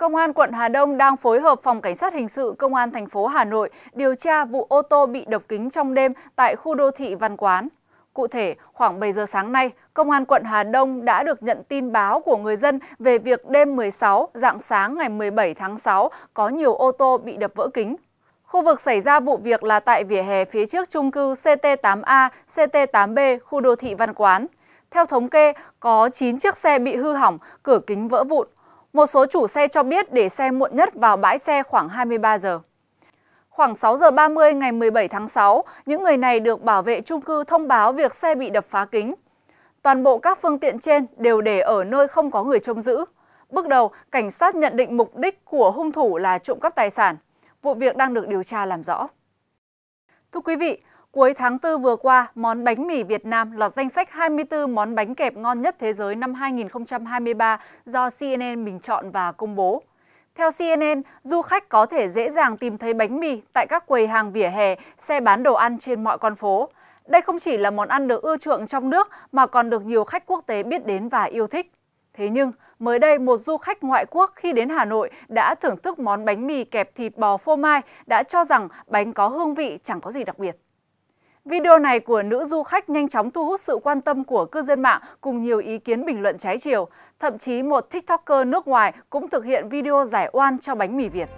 Công an quận Hà Đông đang phối hợp Phòng Cảnh sát Hình sự Công an thành phố Hà Nội điều tra vụ ô tô bị đập kính trong đêm tại khu đô thị Văn Quán. Cụ thể, khoảng 7 giờ sáng nay, Công an quận Hà Đông đã được nhận tin báo của người dân về việc đêm 16, rạng sáng ngày 17 tháng 6 có nhiều ô tô bị đập vỡ kính. Khu vực xảy ra vụ việc là tại vỉa hè phía trước chung cư CT8A, CT8B, khu đô thị Văn Quán. Theo thống kê, có 9 chiếc xe bị hư hỏng, cửa kính vỡ vụn. Một số chủ xe cho biết để xe muộn nhất vào bãi xe khoảng 23 giờ. Khoảng 6 giờ 30 ngày 17 tháng 6, những người này được bảo vệ chung cư thông báo việc xe bị đập phá kính. Toàn bộ các phương tiện trên đều để ở nơi không có người trông giữ. Bước đầu, cảnh sát nhận định mục đích của hung thủ là trộm cắp tài sản. Vụ việc đang được điều tra làm rõ. Thưa quý vị, cuối tháng 4 vừa qua, món bánh mì Việt Nam lọt danh sách 24 món bánh kẹp ngon nhất thế giới năm 2023 do CNN bình chọn và công bố. Theo CNN, du khách có thể dễ dàng tìm thấy bánh mì tại các quầy hàng vỉa hè, xe bán đồ ăn trên mọi con phố. Đây không chỉ là món ăn được ưa chuộng trong nước mà còn được nhiều khách quốc tế biết đến và yêu thích. Thế nhưng, mới đây một du khách ngoại quốc khi đến Hà Nội đã thưởng thức món bánh mì kẹp thịt bò phô mai đã cho rằng bánh có hương vị chẳng có gì đặc biệt. Video này của nữ du khách nhanh chóng thu hút sự quan tâm của cư dân mạng cùng nhiều ý kiến bình luận trái chiều. Thậm chí một TikToker nước ngoài cũng thực hiện video giải oan cho bánh mì Việt.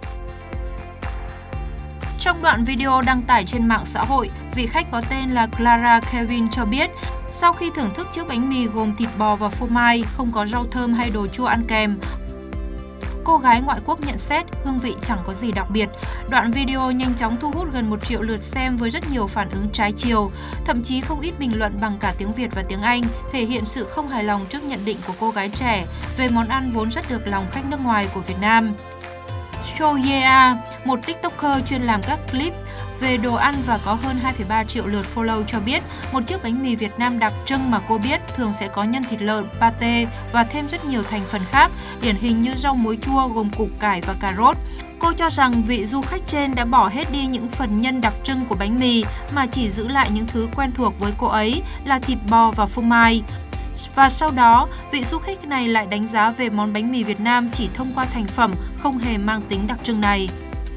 Trong đoạn video đăng tải trên mạng xã hội, vị khách có tên là Clara Kevin cho biết, sau khi thưởng thức chiếc bánh mì gồm thịt bò và phô mai, không có rau thơm hay đồ chua ăn kèm, cô gái ngoại quốc nhận xét hương vị chẳng có gì đặc biệt. Đoạn video nhanh chóng thu hút gần 1 triệu lượt xem với rất nhiều phản ứng trái chiều. Thậm chí không ít bình luận bằng cả tiếng Việt và tiếng Anh, thể hiện sự không hài lòng trước nhận định của cô gái trẻ về món ăn vốn rất được lòng khách nước ngoài của Việt Nam. Shoyea, một TikToker chuyên làm các clip về đồ ăn và có hơn 2,3 triệu lượt follow cho biết, một chiếc bánh mì Việt Nam đặc trưng mà cô biết thường sẽ có nhân thịt lợn, pate và thêm rất nhiều thành phần khác, điển hình như rau muối chua gồm củ cải và cà rốt. Cô cho rằng vị du khách trên đã bỏ hết đi những phần nhân đặc trưng của bánh mì mà chỉ giữ lại những thứ quen thuộc với cô ấy là thịt bò và phô mai. Và sau đó, vị du khách này lại đánh giá về món bánh mì Việt Nam chỉ thông qua thành phẩm, không hề mang tính đặc trưng này.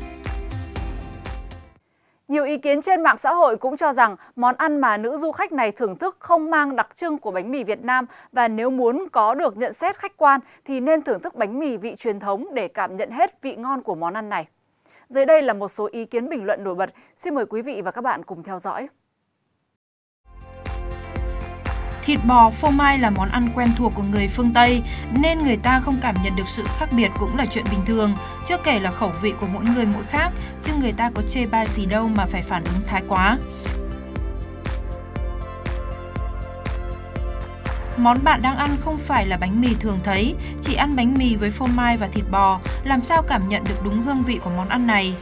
Nhiều ý kiến trên mạng xã hội cũng cho rằng món ăn mà nữ du khách này thưởng thức không mang đặc trưng của bánh mì Việt Nam và nếu muốn có được nhận xét khách quan thì nên thưởng thức bánh mì vị truyền thống để cảm nhận hết vị ngon của món ăn này. Dưới đây là một số ý kiến bình luận nổi bật. Xin mời quý vị và các bạn cùng theo dõi. Thịt bò, phô mai là món ăn quen thuộc của người phương Tây, nên người ta không cảm nhận được sự khác biệt cũng là chuyện bình thường. Chưa kể là khẩu vị của mỗi người mỗi khác, chứ người ta có chê bai gì đâu mà phải phản ứng thái quá. Món bạn đang ăn không phải là bánh mì thường thấy, chỉ ăn bánh mì với phô mai và thịt bò, làm sao cảm nhận được đúng hương vị của món ăn này?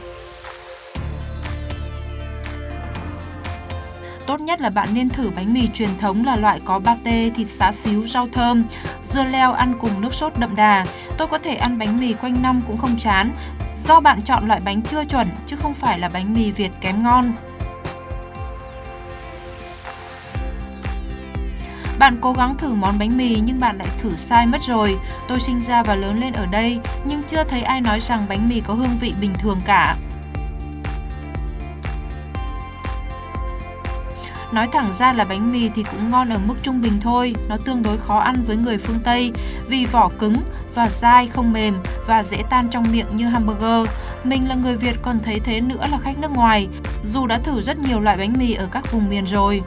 Tốt nhất là bạn nên thử bánh mì truyền thống là loại có pate, thịt xá xíu, rau thơm, dưa leo ăn cùng nước sốt đậm đà. Tôi có thể ăn bánh mì quanh năm cũng không chán, do bạn chọn loại bánh chưa chuẩn chứ không phải là bánh mì Việt kém ngon. Bạn cố gắng thử món bánh mì nhưng bạn lại thử sai mất rồi. Tôi sinh ra và lớn lên ở đây nhưng chưa thấy ai nói rằng bánh mì có hương vị bình thường cả. Nói thẳng ra là bánh mì thì cũng ngon ở mức trung bình thôi, nó tương đối khó ăn với người phương Tây vì vỏ cứng và dai không mềm và dễ tan trong miệng như hamburger. Mình là người Việt còn thấy thế nữa là khách nước ngoài, dù đã thử rất nhiều loại bánh mì ở các vùng miền rồi.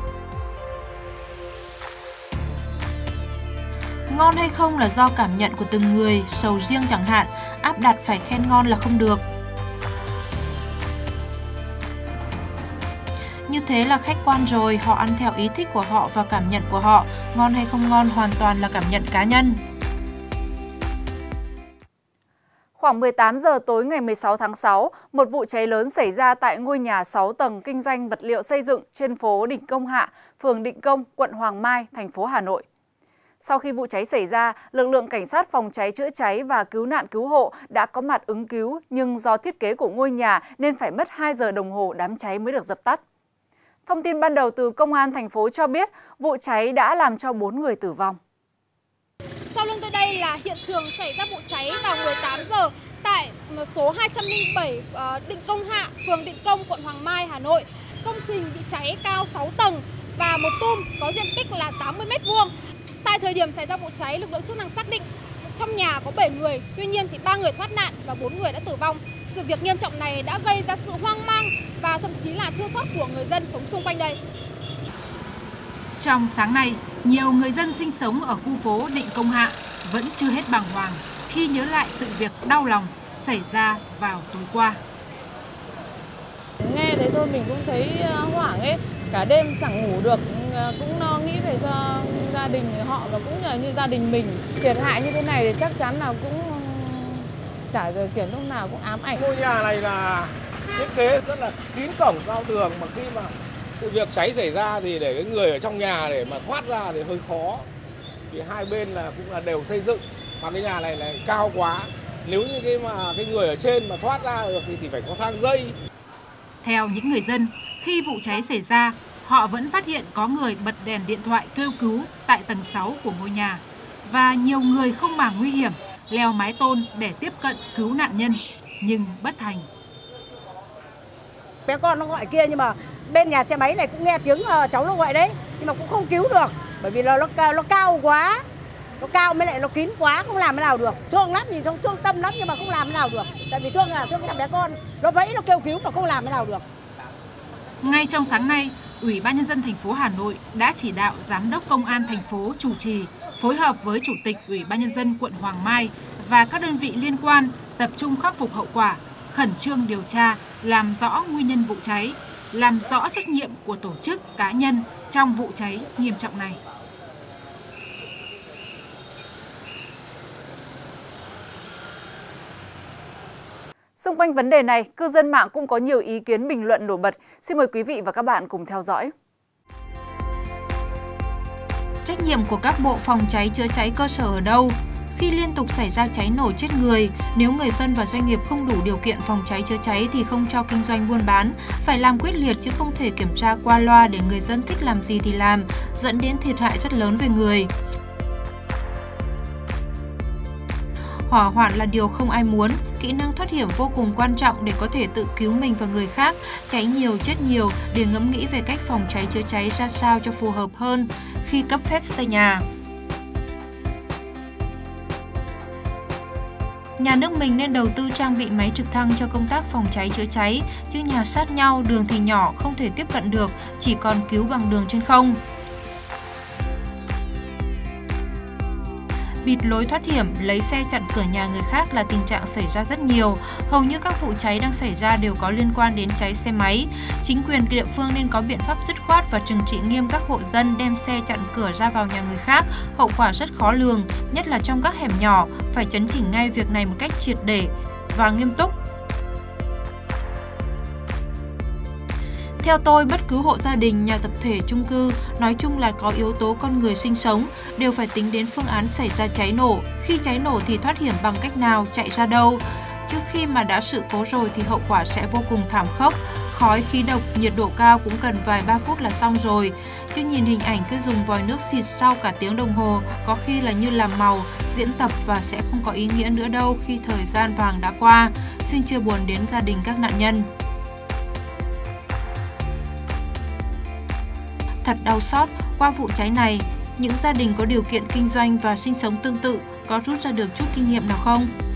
Ngon hay không là do cảm nhận của từng người, sầu riêng chẳng hạn, áp đặt phải khen ngon là không được. Như thế là khách quan rồi, họ ăn theo ý thích của họ và cảm nhận của họ, ngon hay không ngon hoàn toàn là cảm nhận cá nhân. Khoảng 18 giờ tối ngày 16 tháng 6, một vụ cháy lớn xảy ra tại ngôi nhà 6 tầng kinh doanh vật liệu xây dựng trên phố Định Công Hạ, phường Định Công, quận Hoàng Mai, thành phố Hà Nội. Sau khi vụ cháy xảy ra, lực lượng cảnh sát phòng cháy chữa cháy và cứu nạn cứu hộ đã có mặt ứng cứu, nhưng do thiết kế của ngôi nhà nên phải mất 2 giờ đồng hồ đám cháy mới được dập tắt. Thông tin ban đầu từ Công an thành phố cho biết vụ cháy đã làm cho 4 người tử vong. Sau lưng tôi đây là hiện trường xảy ra vụ cháy vào 18 giờ tại số 207 Định Công Hạ, phường Định Công, quận Hoàng Mai, Hà Nội. Công trình bị cháy cao 6 tầng và một tum có diện tích là 80 m². Tại thời điểm xảy ra vụ cháy, lực lượng chức năng xác định trong nhà có 7 người, tuy nhiên thì 3 người thoát nạn và 4 người đã tử vong. Sự việc nghiêm trọng này đã gây ra sự hoang mang và thậm chí là thưa thớt của người dân sống xung quanh đây. Trong sáng nay, nhiều người dân sinh sống ở khu phố Định Công Hạ vẫn chưa hết bàng hoàng khi nhớ lại sự việc đau lòng xảy ra vào tối qua. Nghe thấy thôi mình cũng thấy hoảng ấy, cả đêm chẳng ngủ được, cũng lo nghĩ về cho gia đình họ và cũng như gia đình mình. Thiệt hại như thế này thì chắc chắn là cũng chả kiểu lúc nào cũng ám ảnh. Ngôi nhà này là thiết kế rất là kín cổng cao tường, mà khi mà sự việc cháy xảy ra thì để cái người ở trong nhà để mà thoát ra thì hơi khó. Vì hai bên là cũng là đều xây dựng, mà cái nhà này là cao quá. Nếu như cái người ở trên mà thoát ra được thì phải có thang dây. Theo những người dân, khi vụ cháy xảy ra, họ vẫn phát hiện có người bật đèn điện thoại kêu cứu tại tầng 6 của ngôi nhà. Và nhiều người không màng nguy hiểm leo mái tôn để tiếp cận cứu nạn nhân, nhưng bất thành. Bé con nó gọi kia nhưng mà bên nhà xe máy này cũng nghe tiếng cháu nó gọi đấy, nhưng mà cũng không cứu được bởi vì là nó cao quá, nó cao mới lại nó kín quá, không làm thế nào được. Thương lắm, nhìn thương tâm lắm nhưng mà không làm thế nào được, tại vì thương cái thằng bé con nó vẫy nó kêu cứu mà không làm thế nào được. Ngay trong sáng nay, Ủy ban Nhân dân thành phố Hà Nội đã chỉ đạo Giám đốc Công an thành phố chủ trì phối hợp với Chủ tịch Ủy ban Nhân dân quận Hoàng Mai và các đơn vị liên quan tập trung khắc phục hậu quả, khẩn trương điều tra, làm rõ nguyên nhân vụ cháy, làm rõ trách nhiệm của tổ chức, cá nhân trong vụ cháy nghiêm trọng này. Xung quanh vấn đề này, cư dân mạng cũng có nhiều ý kiến bình luận nổi bật. Xin mời quý vị và các bạn cùng theo dõi. Trách nhiệm của các bộ phòng cháy chữa cháy cơ sở ở đâu? Khi liên tục xảy ra cháy nổ chết người, nếu người dân và doanh nghiệp không đủ điều kiện phòng cháy chữa cháy thì không cho kinh doanh buôn bán, phải làm quyết liệt chứ không thể kiểm tra qua loa để người dân thích làm gì thì làm, dẫn đến thiệt hại rất lớn về người. Hỏa hoạn là điều không ai muốn, kỹ năng thoát hiểm vô cùng quan trọng để có thể tự cứu mình và người khác, cháy nhiều chết nhiều để ngẫm nghĩ về cách phòng cháy chữa cháy ra sao cho phù hợp hơn khi cấp phép xây nhà. Nhà nước mình nên đầu tư trang bị máy trực thăng cho công tác phòng cháy chữa cháy, chứ nhà sát nhau, đường thì nhỏ, không thể tiếp cận được, chỉ còn cứu bằng đường trên không. Bịt lối thoát hiểm, lấy xe chặn cửa nhà người khác là tình trạng xảy ra rất nhiều. Hầu như các vụ cháy đang xảy ra đều có liên quan đến cháy xe máy. Chính quyền địa phương nên có biện pháp dứt khoát và trừng trị nghiêm các hộ dân đem xe chặn cửa ra vào nhà người khác. Hậu quả rất khó lường, nhất là trong các hẻm nhỏ, phải chấn chỉnh ngay việc này một cách triệt để và nghiêm túc. Theo tôi, bất cứ hộ gia đình, nhà tập thể, chung cư, nói chung là có yếu tố con người sinh sống, đều phải tính đến phương án xảy ra cháy nổ. Khi cháy nổ thì thoát hiểm bằng cách nào, chạy ra đâu. Chứ khi mà đã sự cố rồi thì hậu quả sẽ vô cùng thảm khốc. Khói, khí độc, nhiệt độ cao cũng cần vài ba phút là xong rồi. Chứ nhìn hình ảnh cứ dùng vòi nước xịt sau cả tiếng đồng hồ, có khi là như làm màu, diễn tập và sẽ không có ý nghĩa nữa đâu khi thời gian vàng đã qua. Xin chia buồn đến gia đình các nạn nhân. Thật đau xót, qua vụ cháy này, những gia đình có điều kiện kinh doanh và sinh sống tương tự có rút ra được chút kinh nghiệm nào không?